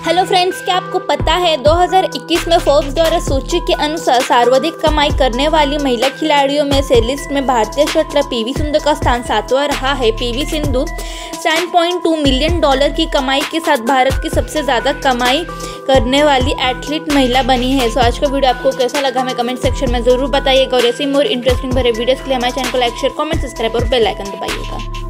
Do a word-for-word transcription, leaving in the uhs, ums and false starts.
Hello friends, क्या आपको पता है दो हज़ार इक्कीस में फोर्ब्स द्वारा सूची के अनुसार सर्वाधिक कमाई करने वाली महिला खिलाड़ियों में से लिस्ट में भारतीय शटलर पीवी सिंधु का स्थान सातवां रहा है। पीवी सिंधु सात पॉइंट दो मिलियन डॉलर की कमाई के साथ भारत की सबसे ज़्यादा कमाई करने वाली एथलीट महिला बनी है। सो आज का वीडियो आपको कैसा लगा हमें कमेंट सेक्शन में ज़रूर बताइएगा और ऐसे मोर इंटरेस्टिंग भरे वीडियोस के लिए हमारे चैनल को लाइक शेयर कमेंट सब्सक्राइब और बेल आइकन दबाइएगा।